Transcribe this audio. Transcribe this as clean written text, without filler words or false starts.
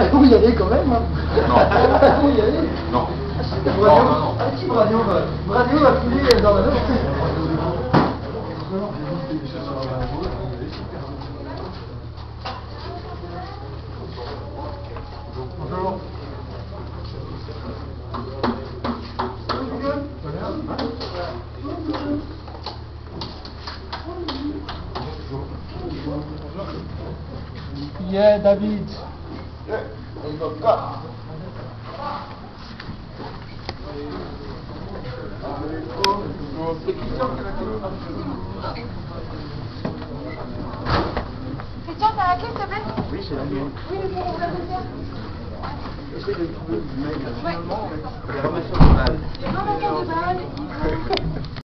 faut y aller quand même. Hein. Non. Il faut y aller. Non. Qui Bradion va fouiller dans la note. Bonjour. Yeah, David. Christian, t'as la clé, s'il te plaît? Oui, c'est la mienne. Oui, mais pour ouvrir le fer. J'essaie de trouver le mail. Ouais. La formation de base. Non, non, non, de balle.